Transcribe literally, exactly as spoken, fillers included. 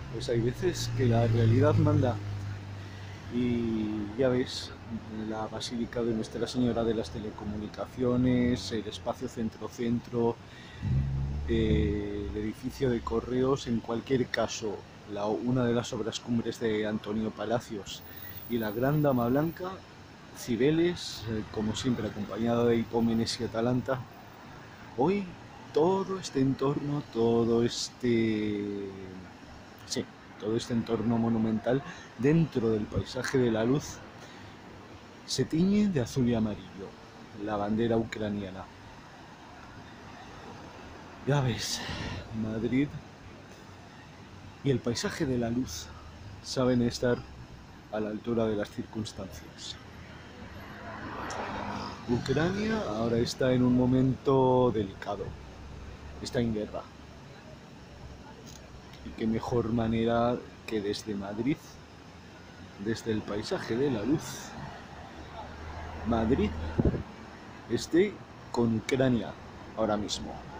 Pues hay veces que la realidad manda y ya ves, la Basílica de Nuestra Señora de las Telecomunicaciones, el espacio centro-centro, eh, el edificio de correos, en cualquier caso, la, una de las obras cumbres de Antonio Palacios y la Gran Dama Blanca, Cibeles, eh, como siempre acompañada de Hipómenes y Atalanta. Hoy todo este entorno, todo este... Sí, todo este entorno monumental dentro del paisaje de la luz se tiñe de azul y amarillo, la bandera ucraniana. Ya ves, Madrid y el paisaje de la luz saben estar a la altura de las circunstancias. Ucrania ahora está en un momento delicado, está en guerra. Y qué mejor manera que desde Madrid, desde el paisaje de la luz, Madrid esté con Ucrania ahora mismo.